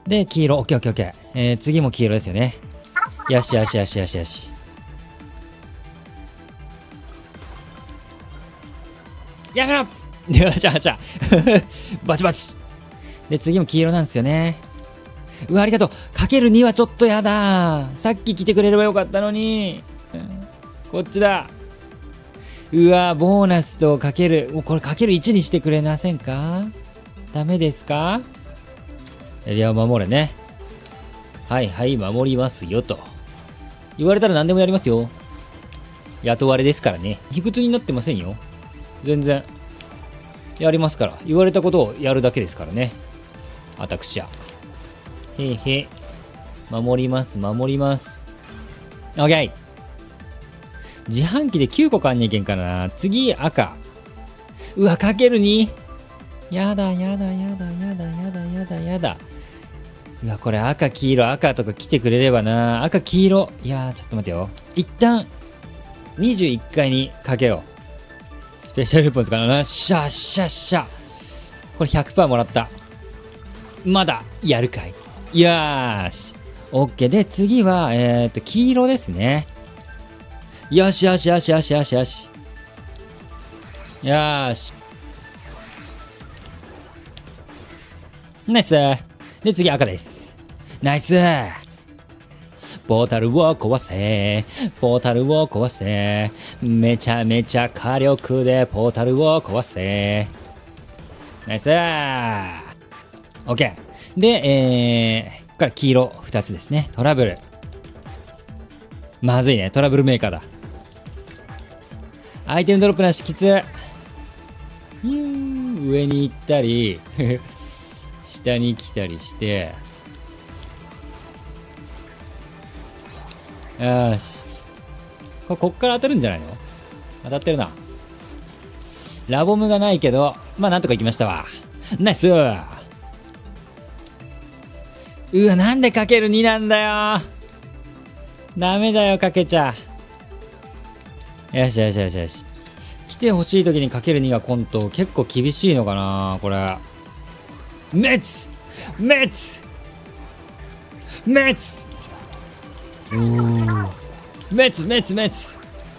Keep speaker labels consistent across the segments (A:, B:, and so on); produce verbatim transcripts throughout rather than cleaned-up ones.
A: で、黄色。オッケーオッケーオッケー。えー、次も黄色ですよね。よしよしよしよしよし。やめろよしよしよし。バチバチ。で、次も黄色なんですよね。うわ、ありがとう。かけるにはちょっとやだ。さっき来てくれればよかったのに。こっちだ。うわ、ボーナスとかける。もうこれかけるいちにしてくれませんか？ダメですか？エリアを守れね。はいはい、守りますよと。言われたら何でもやりますよ。雇われですからね。卑屈になってませんよ。全然。やりますから。言われたことをやるだけですからね。私は。へいへい。守ります、守ります。オッケー。自販機できゅうこ買んにゃいけんかな。次、赤。うわ、かけるに。やだ、やだ、やだ、やだ、やだ、やだ、やだ。うわ、これ赤、黄色、赤とか来てくれればな。赤、黄色。いやー、ちょっと待てよ。一旦、にじゅういっかいにかけよう。スペシャルポン使うな。しゃっしゃっしゃ。これ ひゃくパーセント もらった。まだ、やるかい。よーし。オッケー。で、次は、えーっと、黄色ですね。よしよしよしよしよしよし。よーし。ナイス。で、次赤です。ナイス。ポータルを壊せ。ポータルを壊せ。めちゃめちゃ火力でポータルを壊せ。ナイス。オッケー。で、えー、ここから黄色ふたつですね。トラブル。まずいね。トラブルメーカーだ。アイテムドロップなしきつ。上に行ったり、下に来たりして。よーし。これ、こっから当たるんじゃないの？当たってるな。ラボムがないけど、まあなんとか行きましたわ。ナイス。うわ、なんでかけるになんだよ。ダメだよ、かけちゃ。よしよしよしよし。来てほしい時にかけるにがコント、結構厳しいのかなこれ。メッツメッツメッツうーメッツメッツメッツ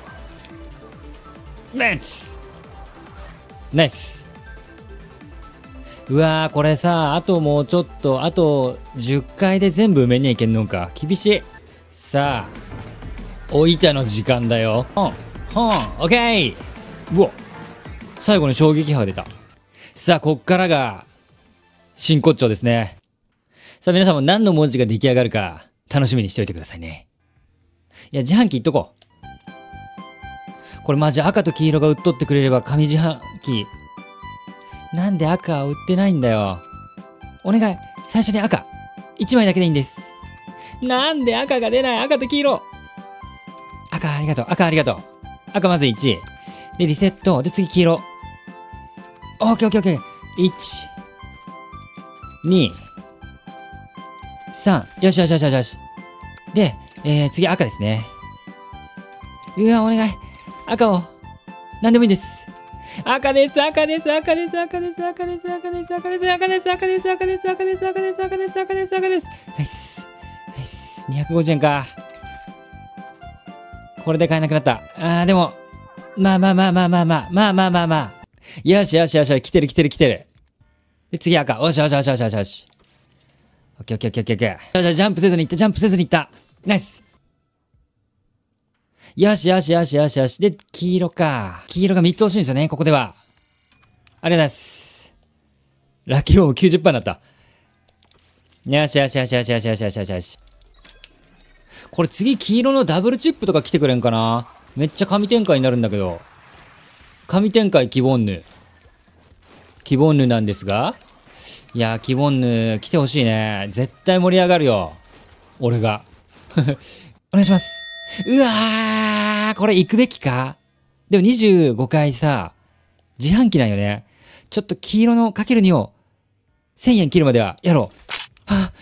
A: メッツナイス。うわー、これさ、あともうちょっと、あとじゅっかいで全部埋めにゃいけんのか。厳しい。さあ、おいたの時間だよ。ほん、ほん、オッケー。うわ、最後に衝撃波が出た。さあ、こっからが、真骨頂ですね。さあ、皆さんも何の文字が出来上がるか、楽しみにしておいてくださいね。いや、自販機いっとこう。これマジ赤と黄色が売っとってくれれば紙自販機。なんで赤は売ってないんだよ。お願い。最初に赤。いちまいだけでいいんです。なんで赤が出ない？赤と黄色。赤ありがとう。赤ありがとう。赤まずいち。で、リセット。で、次黄色。オッケーオッケーオッケー。いち。に。さん。よしよしよしよしよし。で、えー、次赤ですね。うわ、お願い。赤を。なんでもいいです。赤です、赤です、赤です、赤です、赤です、赤です、赤です、赤です、赤です、赤です、赤です、赤です、赤です、赤です、赤です。ナイス。ナイス。にひゃくごじゅうえんか。これで買えなくなった。あー、でも、まあまあまあまあまあまあ、まあまあまあまあ。よしよしよしよし、来てる来てる来てる。で、次赤。よしよしよしよしよしよし。オッケーオッケーオッケーオッケーオッケー。よしよし、ジャンプせずに行った、ジャンプせずに行った。ナイス。よしよしよしよしよし。で、黄色か。黄色がみっつ欲しいんですよね、ここでは。ありがとうございます。ラッキーボーム きゅうじゅっパーセント になった。よしよしよしよしよしよしよしよしよし。これ次黄色のダブルチップとか来てくれんかな。めっちゃ神展開になるんだけど。神展開キボンヌ。キボンヌなんですが。いやー、キボンヌ来てほしいね。絶対盛り上がるよ。俺が。お願いします。うわー、これ行くべきか？でもにじゅうごかいさ、自販機なんよね。ちょっと黄色のかけるにをせんえん切るまではやろう。はぁ、は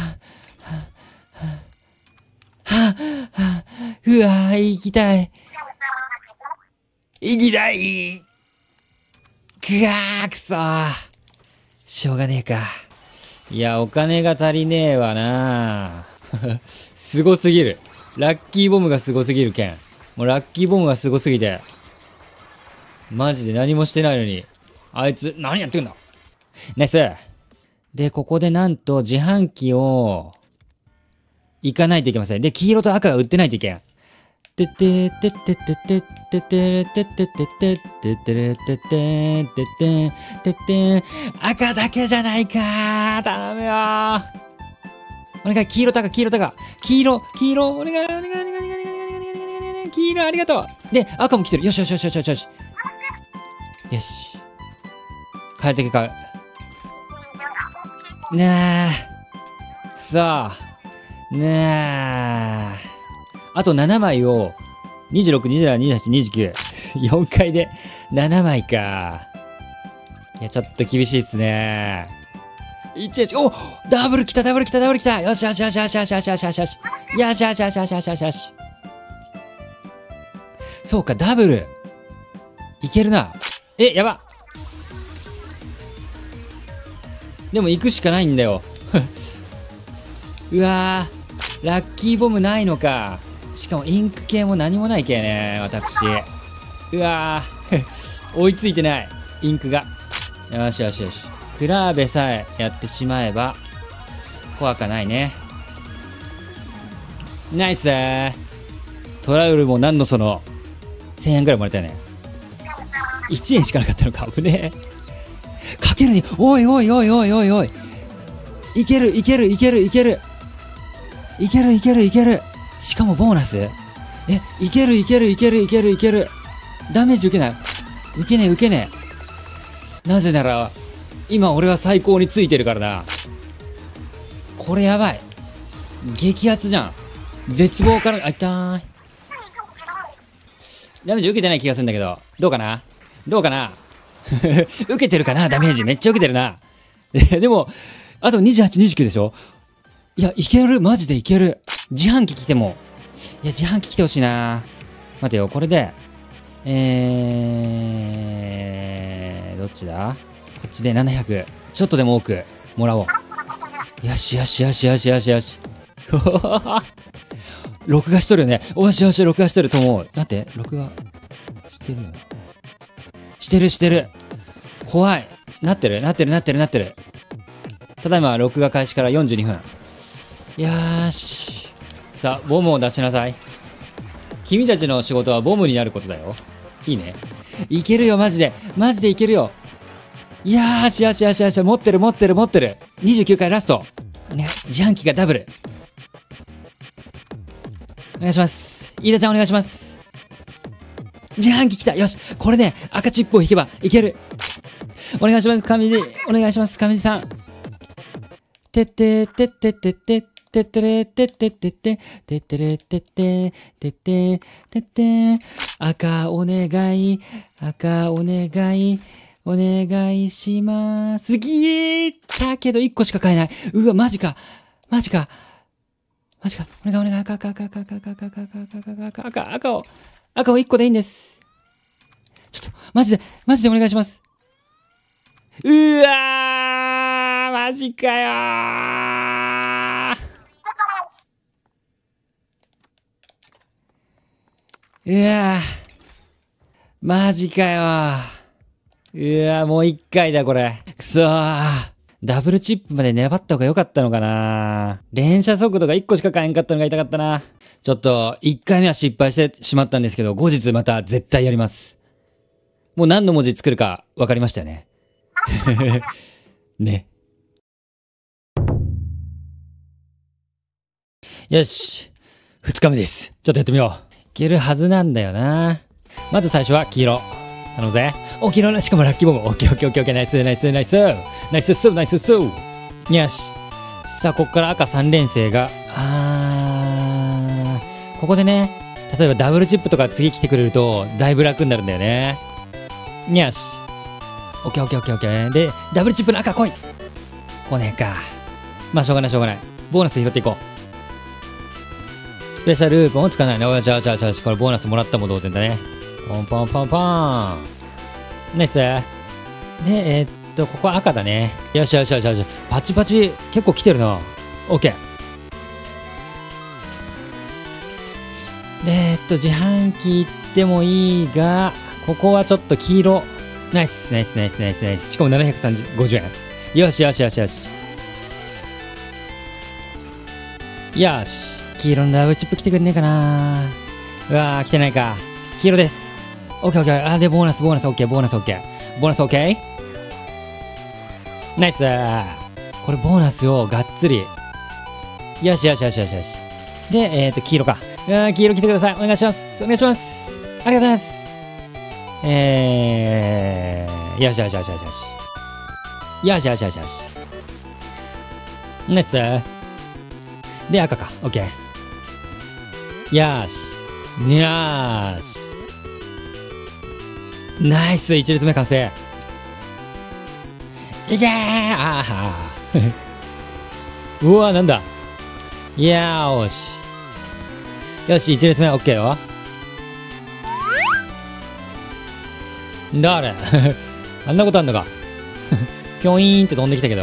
A: ぁ、はぁ、はぁ、はぁ、うわー、行きたい。行きたい。くわー、くそー。しょうがねえか。 いや、お金が足りねえわな。すごすぎる。ラッキーボムがすごすぎるけん。もうラッキーボムがすごすぎて。マジで何もしてないのに。あいつ、何やってんだ。ナイス。で、ここでなんと自販機を、行かないといけません。で、黄色と赤が売ってないといけん。てってってってってってってってってってってってってってってってって赤だけじゃないかー。頼むよー。お願い、黄色と赤、黄色と赤。黄色、黄色、お願い、お願い、お願い、お願い、お願い、お願い、お願い、黄色ありがとう。で、赤も来てる。よしよしよしよしよしよし。よし。帰ってけか。ねえ。さあ。ねえ。あとななまいを、にじゅうろく、にじゅうなな、にじゅうはち、にじゅうきゅう。よんかいでななまいか。いや、ちょっと厳しいっすね。いちいち、おダブル来た、ダブル来た、ダブル来た。よしよしよしよしよしよしよしよしよし。よしよしよしよしよしよしよし。そうか、ダブル。いけるな。え、やば。でも行くしかないんだよ。うわー、ラッキーボムないのか。しかもインク系も何もないけね、私。うわー、追いついてない、インクが。よしよしよし。クラーベさえやってしまえば、怖かないね。ナイスー。トラウルも何のその、せんえんくらいもらったよね。いちえんしかなかったのか、危ねえ。かけるに、おいおいおいおいおいおい。いけるいけるいけるいける。いけるいけるいける。しかもボーナス？え、いけるいけるいけるいけるいける。ダメージ受けない。受けねえ受けねえ。なぜなら、今俺は最高についてるからな。これやばい。激アツじゃん。絶望から、あ、痛い。ダメージ受けてない気がするんだけど、どうかなどうかな受けてるかなダメージめっちゃ受けてるな。でも、あとにじゅうはち、にじゅうきゅうでしょ。いや、いけるマジでいける。自販機来ても。いや、自販機来てほしいな。待てよ、これで、えー、どっちだこっちでななひゃく。ちょっとでも多くもらおう。よしよしよしよしよしよし。録画しとるよね。おしよし、録画しとると思う。待って、録画してるよ。してるしてる。怖い。なってるなってるなってるなってる。ただいま録画開始からよんじゅうにふん。よーし。さあ、ボムを出しなさい。君たちの仕事はボムになることだよ。いいね。いけるよ、マジで。マジでいけるよ。いやーしよしよしよし。持ってる持ってる持ってる。にじゅうきゅうかいラスト。お願い。自販機がダブル。お願いします。飯田ちゃんお願いします。自販機来た。よし。これで赤チップを引けばいける。お願いします。上地。お願いします。上地さん。てってってってってっててってれってってってっててってれってっててっててって赤お願い。赤お願い。お願いします。ぎーだけどいっこしか買えない。うわ、マジか。マジか。マジか。お願いお願い。赤赤赤赤赤赤赤赤赤赤赤赤を。赤をいっこでいいんです。ちょっと、マジで、マジでお願いします。うわーマジかよーうわーマジかよーうわーもういっかいだこれ。くそーダブルチップまで粘った方が良かったのかな。連射速度がいっこしか買えんかったのが痛かったな。ちょっと、いっかいめは失敗してしまったんですけど、後日また絶対やります。もう何の文字作るか分かりましたよね。ね。よし。二日目です。ちょっとやってみよう。いけるはずなんだよな。まず最初は黄色。頼むぜ。お、黄色、しかもラッキーボム。オッケーオッケーオッケーオッケー。ナイスナイスナイス。ナイスそうナイスそう。よし。さあ、ここから赤さん連星が。あー。ここでね、例えばダブルチップとか次来てくれると、だいぶ楽になるんだよね。よし。オッケーオッケーオッケーオッケー。で、ダブルチップの赤来い。来ねえか。まあ、しょうがないしょうがない。ボーナス拾っていこう。スペシャルループもつかないね。おい、じゃあじゃあじゃあ、これボーナスもらったも同然だね。ポンポンポンポン。ナイス。で、えー、っと、ここは赤だね。よしよしよしよし。パチパチ、結構来てるな。オッケー。で、えっと、自販機行ってもいいが、ここはちょっと黄色。ナイス、ナイス、ナイス、ナイス、ナイス。しかもななひゃくごじゅうえん。よしよしよしよし。よし。黄色のダブルチップ来てくんねえかな。うわー、来てないか。黄色です。オッケーオッケー。あ、で、ボーナス、ボーナス、オッケー、ボーナス、オッケー。ボーナス、オッケー。ナイスー。これ、ボーナスをがっつり。よしよしよしよしよし。で、えっと、黄色か。うわー、黄色来てください。お願いします。お願いします。ありがとうございます。えー、よしよしよしよしよし。よしよしよしよし。ナイスー。で、赤か。オッケー。よーし。よーし。ナイス、一列目完成。いけーあーうわ、なんだ。よーし。よし、一列目オッケーよ。誰あんなことあんのかぴょいーんって飛んできたけど。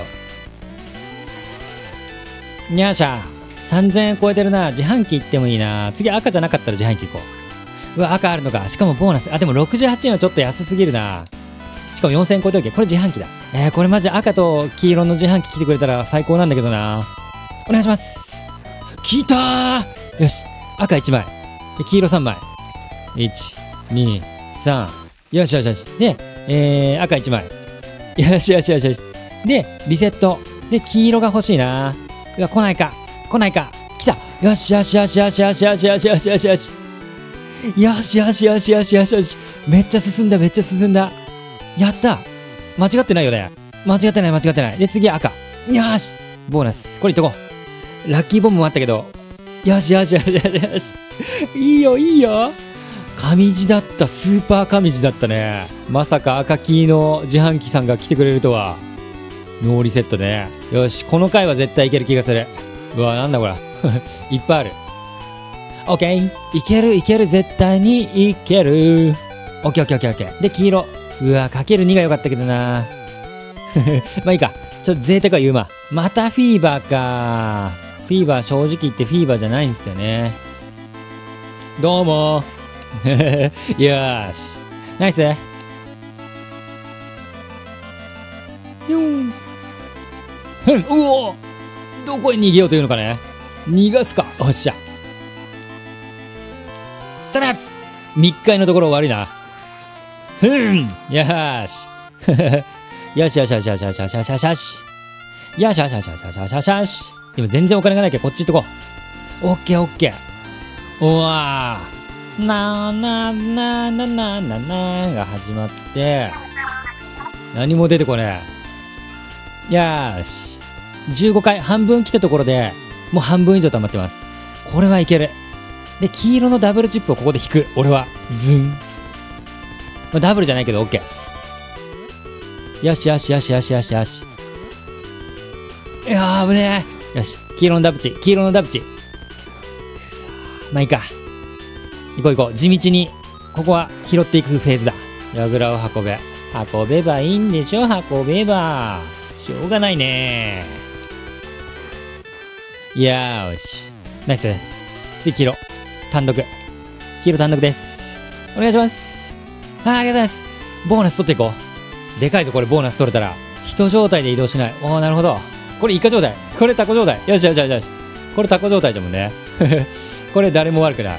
A: にゃーしゃさんぜんえん超えてるな。自販機行ってもいいな。次赤じゃなかったら自販機行こう。うわ、赤あるのか。しかもボーナス。あ、でもろくじゅうはちえんはちょっと安すぎるな。しかもよんせんえん超えてるけど、これ自販機だ。えー、これマジ赤と黄色の自販機来てくれたら最高なんだけどな。お願いします。来たー。よし。赤いちまい。で、黄色さんまい。いち、に、さん。よしよしよし。で、えー、赤いちまい。よしよしよしよし。で、リセット。で、黄色が欲しいな。うわ、来ないか。来ないか。来た。よしよしよしよしよしよしよしよしよしよし。よしよしよしよしよしよし。めっちゃ進んだ、めっちゃ進んだ。やった。間違ってないよね。間違ってない、間違ってない。で、次赤。よーし。ボーナス。これいっとこう。ラッキーボムもあったけど。よしよしよしよしよし。いいよ、いいよ。上地だった。スーパー上地だったね。まさか赤黄の自販機さんが来てくれるとは。ノーリセットね。よし、この回は絶対いける気がする。うわ、なんだこれ。いっぱいある。オッケー。いける、いける。絶対にいける。オッケーオッケーオッケーオッケー。で、黄色。うわ、かけるにが良かったけどな。まあいいか。ちょっと贅沢は言うま。またフィーバーか。フィーバー、正直言ってフィーバーじゃないんですよね。どうもよーし。ナイス。よー。ふん、うおー、どこへ逃げようというのかね。逃がすか。おっしゃ。ただ密会のところ悪いな。ふん、よーし。よしよしよしよしよしよしよしよしよし。よしよしよしよしよしよしよしよし。今全然お金がないけどこっち行っとこう。オッケーオッケー。うわー。なーなーなーなーなーなーなーが始まって、何も出てこねえ。よーし。じゅうごかい、半分来たところで、もう半分以上溜まってます。これはいける。で、黄色のダブルチップをここで引く。俺は。ズン。まあ、ダブルじゃないけど、オッケー。よしよしよしよしよしよし。いやー、危ねえ。よし。黄色のダブチ。黄色のダブチ。まあいいか。行こう行こう。地道に、ここは拾っていくフェーズだ。矢倉を運べ。運べばいいんでしょ、運べば。しょうがないねー。よーし。ナイス。次、黄色。単独。黄色単独です。お願いします。あー、ありがとうございます。ボーナス取っていこう。でかいぞ、これ、ボーナス取れたら。人状態で移動しない。おー、なるほど。これ、イカ状態。これ、タコ状態。よしよしよしよし。これ、タコ状態じゃもんね。これ、誰も悪くない。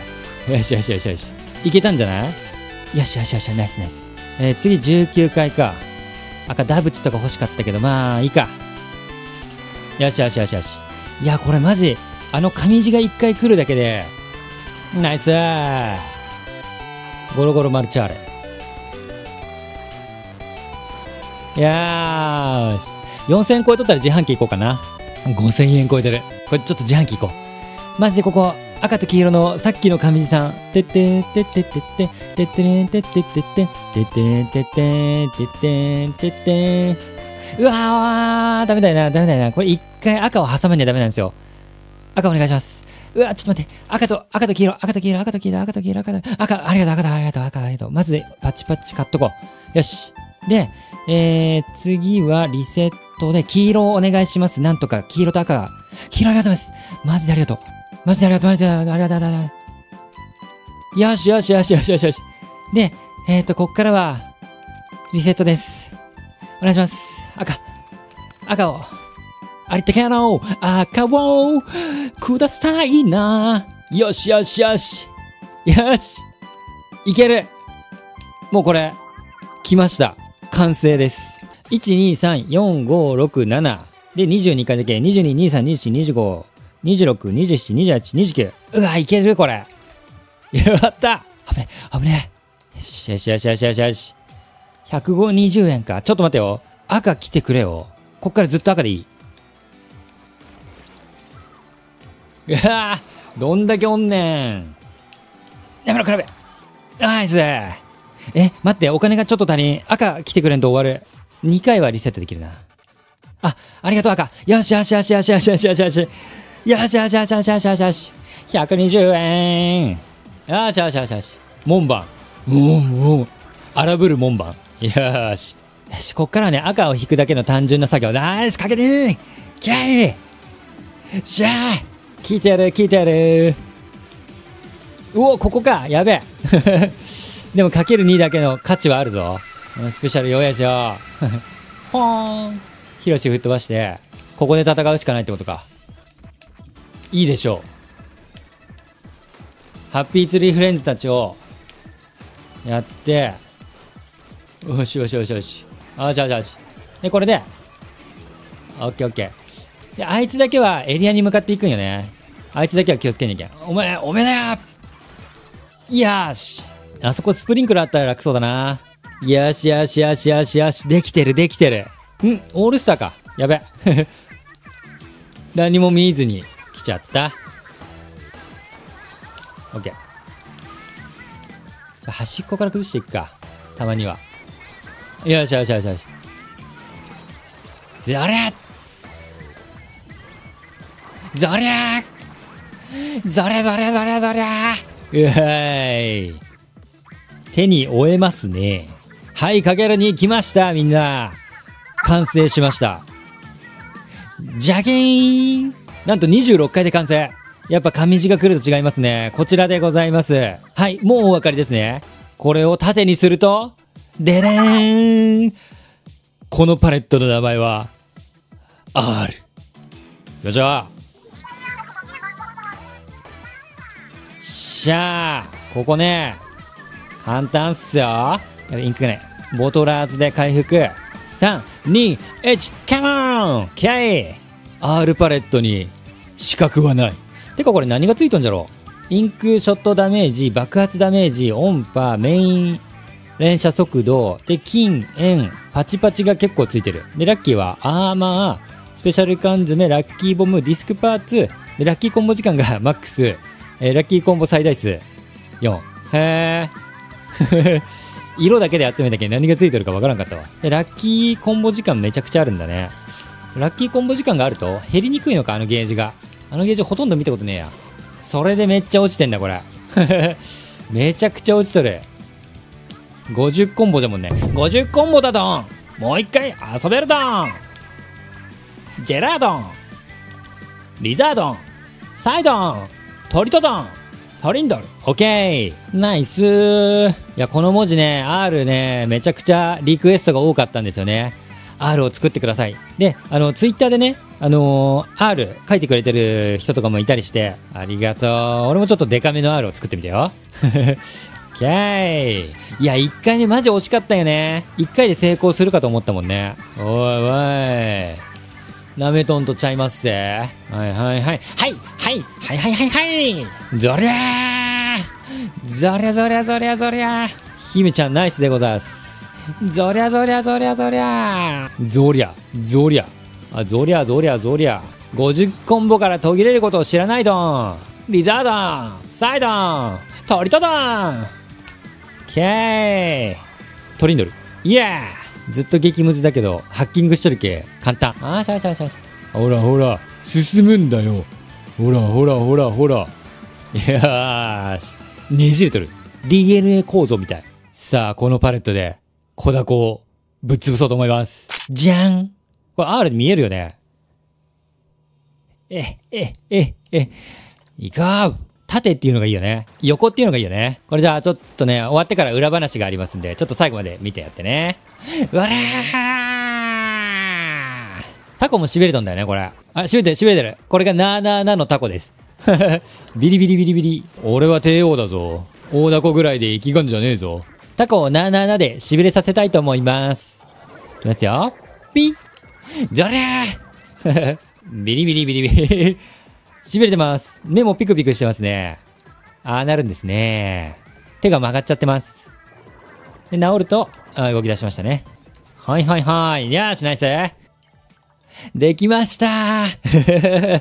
A: よしよしよしよし。いけたんじゃない？よしよしよし、ナイスナイス。えー、次、じゅうきゅうかいか。赤、ダブチとか欲しかったけど、まあ、いいか。よしよしよしよし。いや、これマジ、あの上地が一回来るだけで、ナイスー。ゴロゴロマルチャーレ。いやーし。よんせんえん超えとったら自販機行こうかな。ごせんえん超えてる。これちょっと自販機行こう。マジでここ、赤と黄色のさっきの上地さん。てってってってってって、てってれんてってってって、てってれんてってってってってって。うわー、ダメだよな、ダメだよな。これ一回赤を挟まにはダメなんですよ。赤お願いします。うわ、ちょっと待って。赤と、赤と黄色、赤と黄色、赤と黄色、赤と黄色、赤と、赤、ありがとう、赤と、ありがとう、赤、ありがとう。まずで、パチパチ買っとこう。よし。 で、えー、次はリセットで黄色お願いします。なんとか黄色と赤。黄色ありがとうございます。マジでありがとう。マジでありがとう。マジでありがとう。ありがとう。ありがとう。よしよしよしよしよしよし。で、えーと、こっからは、リセットです。お願いします。赤。赤を。ありったけの赤をくださいな。よしよしよし。よし。いける。もうこれ、来ました。完成です。いち、に、さん、よん、ご、ろく、なな。で、にじゅうにかいだけ。にじゅうに、にじゅうさん、にじゅうよん、にじゅうご、にじゅうろく、にじゅうなな、にじゅうはち、にじゅうきゅう。うわ、いけるこれ。やった危ね、危ね。よしよしよしよしよしよし。ひゃくごじゅうえんか。ちょっと待ってよ。赤来てくれよ。こっからずっと赤でいい。いやー、どんだけおんねん。やめろ、比べ。ナイス。え、待って、お金がちょっと足りん。赤来てくれんと終わる。にかいはリセットできるな。あ、ありがとう、赤。よしよしよしよしよしよしよしよし。よしよしよしよしよしよしよし。ひゃくにじゅうえん。よしよしよしよし。門番。もう、もう。荒ぶる門番。よーし。よし、こっからはね、赤を引くだけの単純な作業。ナイス、かけるーキャーじゃあ聞いてやる、聞いてやる。うお、ここか。やべえ。でもかけるにだけの価値はあるぞ。スペシャル弱いしょ。ほーん。ヒロシ吹っ飛ばして、ここで戦うしかないってことか。いいでしょう。ハッピーツリーフレンズたちを、やって、よしよしよしよし。よしよしよし。で、これで、オッケーオッケー。で、あいつだけはエリアに向かっていくんよね。あいつだけは気をつけなきゃ。お前、おめえだよよーし。あそこスプリンクラーあったら楽そうだな。よしよしよしよしよし。できてるできてる。んオールスターか。やべ。何も見ずに来ちゃった。オッケー。じゃあ端っこから崩していくか。たまには。よしよしよしよし。ぞりゃぞりゃぞりゃぞりゃぞりゃぞりゃうはい手に負えますね。はい、かけるに来ました、みんな。完成しました。じゃけーん。なんとにじゅうろっかいで完成。やっぱ上地が来ると違いますね。こちらでございます。はい、もうお分かりですね。これを縦にすると、でれーん。このパレットの名前は、R。よっしゃー。しゃー。ここね、簡単っすよ。インクがね、ボトラーズで回復。さん、に、いち、カモンキャイ !R パレットに死角はない。てかこれ何がついとんじゃろう。インクショットダメージ、爆発ダメージ、音波、メイン、連射速度、で、金、円、パチパチが結構ついてる。で、ラッキーはアーマー、スペシャル缶詰、ラッキーボム、ディスクパーツ、で、ラッキーコンボ時間がマックス、えー、ラッキーコンボ最大数よん。へー。色だけで集めたけど何がついてるかわからんかったわ。で、ラッキーコンボ時間めちゃくちゃあるんだね。ラッキーコンボ時間があると減りにくいのか、あのゲージが。あのゲージほとんど見たことねえや。それでめっちゃ落ちてんだ、これ。めちゃくちゃ落ちとる。ごじゅうコンボじゃもんね。ごじゅうコンボだどん。もう一回遊べるどん。ジェラードン。リザードン。サイドン。トリトドン。トリンドル。オッケー。ナイスー。いや、この文字ね、R ね、めちゃくちゃリクエストが多かったんですよね。R を作ってください。で、あの、ツイッターでね、あのー、R 書いてくれてる人とかもいたりして、ありがとう。俺もちょっとデカめの R を作ってみてよ。キャーイ。いや、いっかいめマジ惜しかったよね。いっかいで成功するかと思ったもんね。おいおい。なめとんとちゃいますぜ。はいはいはい。はいはいはいはいはいはい。ぞりゃーぞりゃぞりゃぞりゃぞりゃ姫ちゃんナイスでございます。ぞりゃぞりゃぞりゃぞりゃぞりゃぞりゃあ、ぞりゃぞりゃぞりゃごじゅうコンボから途切れることを知らないどん。リザードンサイドントリトドンケートリンドルイエーずっと激ムズだけど、ハッキングしとるけ、簡単。あーしゃしゃしゃしゃ。ほらほら、進むんだよ。ほらほらほらほら。いやーし、ねじれとる。ディーエヌエー 構造みたい。さあ、このパレットで、小ダコをぶっ潰そうと思います。じゃん。これ R で見えるよね。え、え、え、え、いかう。縦っていうのがいいよね。横っていうのがいいよね。これじゃあちょっとね、終わってから裏話がありますんで、ちょっと最後まで見てやってね。うわらータコもしびれとんだよね、これ。あ、しびれてる、しびれてる。これがなーなーなーのタコです。ビリビリビリビリ。俺は帝王だぞ。大ダコぐらいで生きがんじゃねえぞ。タコをなーなーなーでしびれさせたいと思います。いきますよ。ピッじゃりゃービリビリビリビリ。しびれてます。目もピクピクしてますね。ああなるんですね。手が曲がっちゃってます。で、治ると、あ動き出しましたね。はいはいはい。よーし、ナイス。できましたー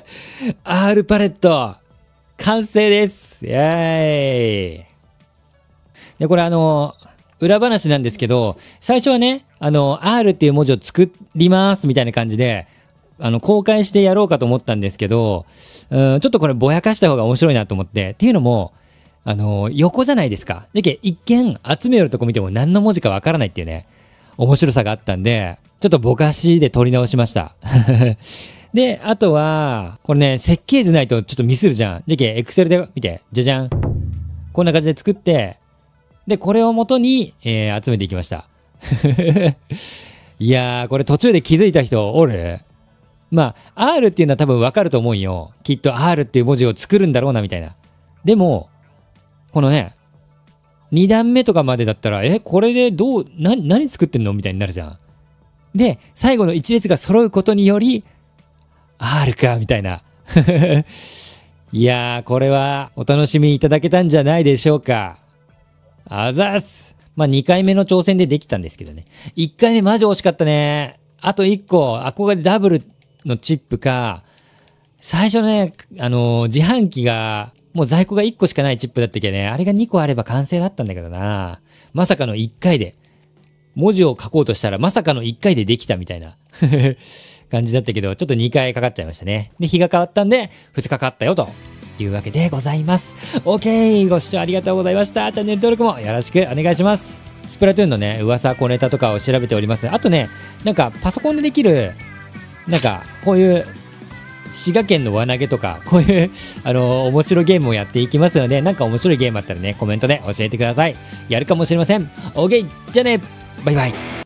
A: R パレット完成です。イェーイ。で、これあの、裏話なんですけど、最初はね、あの、R っていう文字を作りますみたいな感じで、あの、公開してやろうかと思ったんですけど、うん、ちょっとこれぼやかした方が面白いなと思って、っていうのも、あの、横じゃないですか。だけど一見集めよるとこ見ても何の文字かわからないっていうね、面白さがあったんで、ちょっとぼかしで撮り直しました。で、あとは、これね、設計図ないとちょっとミスるじゃん。じゃけ、エクセルで見て、じゃじゃん。こんな感じで作って、で、これを元に、えー、集めていきました。いやー、これ途中で気づいた人おる？まあ、R っていうのは多分わかると思うんよ。きっと R っていう文字を作るんだろうな、みたいな。でも、このね、に段目とかまでだったら、え、これでどう、な、何作ってんのみたいになるじゃん。で、最後の一列が揃うことにより、R か、みたいな。いやー、これはお楽しみいただけたんじゃないでしょうか。あざーす。まあ、にかいめの挑戦でできたんですけどね。いっかいめマジ惜しかったね。あといっこ、憧れダブルのチップか、最初ね、あのー、自販機が、もう在庫がいっこしかないチップだったけどね、あれがにこあれば完成だったんだけどな。まさかのいっかいで、文字を書こうとしたらまさかのいっかいでできたみたいな感じだったけど、ちょっとにかいかかっちゃいましたね。で、日が変わったんで、ふつかかかったよというわけでございます。OK! ご視聴ありがとうございました。チャンネル登録もよろしくお願いします。スプラトゥーンのね、噂小ネタとかを調べております。あとね、なんかパソコンでできる、なんかこういう滋賀県の輪投げとか、こういうあのー、面白いゲームをやっていきますので、なんか面白いゲームあったらね、コメントで教えてください。やるかもしれません。OK! じゃあね、バイバイ。